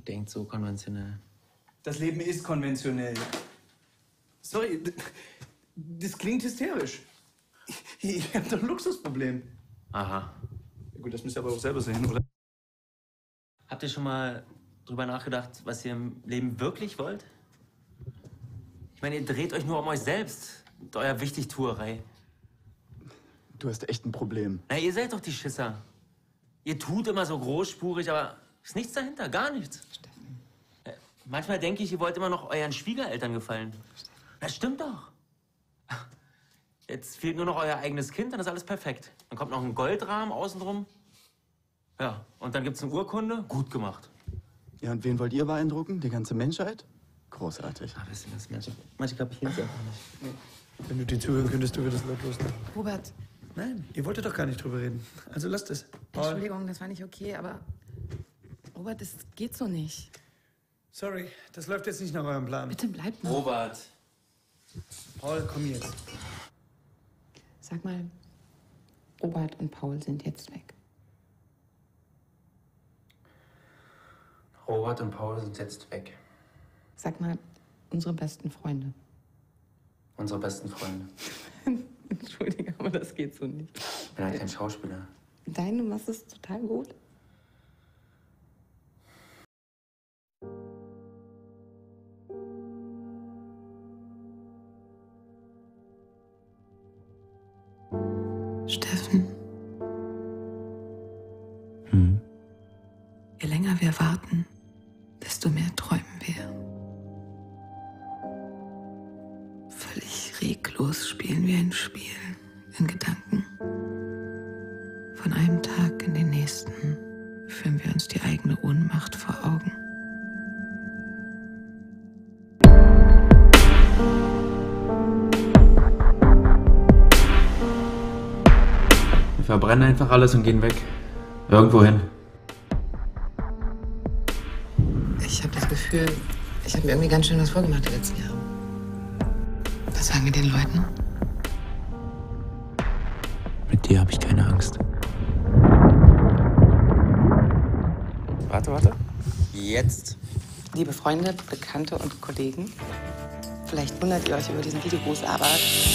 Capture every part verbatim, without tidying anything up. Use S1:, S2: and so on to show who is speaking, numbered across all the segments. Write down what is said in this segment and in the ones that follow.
S1: denkt so konventionell.
S2: Das Leben ist konventionell. Sorry, das klingt hysterisch. Ich, ich habe doch ein Luxusproblem.
S1: Aha.
S2: Ja, gut, das müsst ihr aber auch selber sehen, oder?
S1: Habt ihr schon mal drüber nachgedacht, was ihr im Leben wirklich wollt? Ich meine, ihr dreht euch nur um euch selbst und euer Wichtigtuerei.
S3: Du hast echt ein Problem.
S1: Na, ihr seid doch die Schisser. Ihr tut immer so großspurig, aber ist nichts dahinter, gar nichts.
S4: Steffen.
S1: Äh, Manchmal denke ich, ihr wollt immer noch euren Schwiegereltern gefallen. Das stimmt doch. Jetzt fehlt nur noch euer eigenes Kind, dann ist alles perfekt. Dann kommt noch ein Goldrahmen außenrum. Ja, und dann gibt's eine Urkunde. Gut gemacht.
S3: Ja, und wen wollt ihr beeindrucken? Die ganze Menschheit? Großartig.
S1: Ah, wisst ihr was? Manche, manche kapieren es einfach nicht.
S2: Wenn du dir zuhören könntest, du würdest lautlos lachen.
S4: Robert,
S2: Nein, ihr wolltet doch gar nicht drüber reden. Also lasst es. Paul.
S4: Entschuldigung, das war nicht okay, aber Robert, das geht so nicht.
S2: Sorry, das läuft jetzt nicht nach eurem Plan.
S4: Bitte bleib mal.
S1: Robert.
S2: Paul, komm jetzt.
S4: Sag mal, Robert und Paul sind jetzt weg.
S1: Robert und Paul sind jetzt weg.
S4: Sag mal, unsere besten Freunde.
S1: Unsere besten Freunde.
S4: Entschuldige, aber das geht so nicht.
S1: Ich bin halt kein Schauspieler.
S4: Dein, du machst es total gut. Steffen.
S3: Hm.
S4: Je länger wir warten, desto mehr träumen wir. Völlig reglos spielen wir ein Spiel in Gedanken. Von einem Tag in den nächsten führen wir uns die eigene Ohnmacht vor Augen.
S1: Wir verbrennen einfach alles und gehen weg. Irgendwo hin.
S4: Ich habe das Gefühl, ich habe mir irgendwie ganz schön was vorgemacht die letzten Jahre. Was sagen wir den Leuten?
S1: Mit dir habe ich keine Angst. Warte, warte. Jetzt.
S4: Liebe Freunde, Bekannte und Kollegen, vielleicht wundert ihr euch über diesen Videogruß, aber...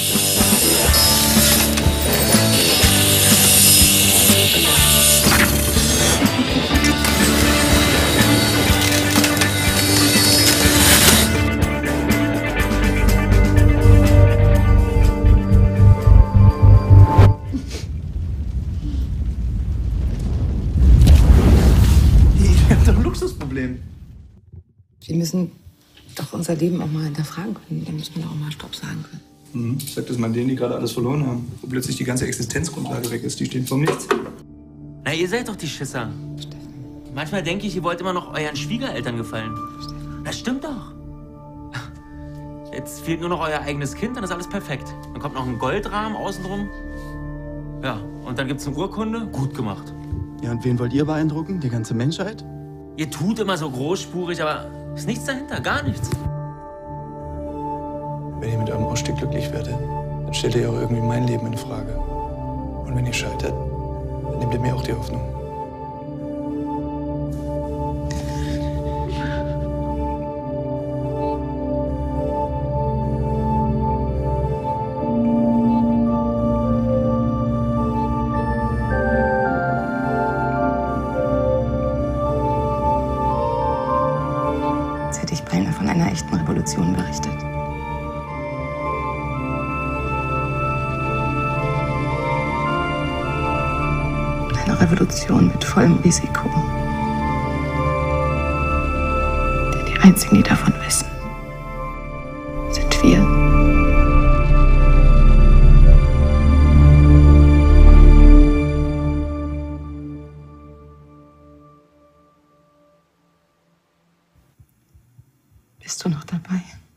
S2: Ich hab doch ein Luxusproblem.
S4: Wir müssen doch unser Leben auch mal hinterfragen können. Da muss man auch mal Stopp sagen können.
S2: Mhm. Sag das mal denen, die gerade alles verloren haben. Wo plötzlich die ganze Existenzgrundlage weg ist. Die stehen vor nichts.
S1: Na, ihr seid doch die Schisser.
S4: Steffen.
S1: Manchmal denke ich, ihr wollt immer noch euren Schwiegereltern gefallen. Das stimmt doch. Jetzt fehlt nur noch euer eigenes Kind, dann ist alles perfekt. Dann kommt noch ein Goldrahmen außenrum. Ja, und dann gibt's eine Urkunde. Gut gemacht.
S3: Ja, und wen wollt ihr beeindrucken? Die ganze Menschheit?
S1: Ihr tut immer so großspurig, aber ist nichts dahinter, gar nichts.
S5: Wenn ihr mit eurem Ausstieg glücklich werdet, dann stellt ihr auch irgendwie mein Leben in Frage. Und wenn ihr scheitert, dann nehmt ihr mir auch die Hoffnung.
S4: Jetzt hätte ich beinahe von einer echten Revolution berichtet. Eine Revolution mit vollem Risiko. Denn die einzigen, die davon wissen, sind wir. Bist du noch dabei?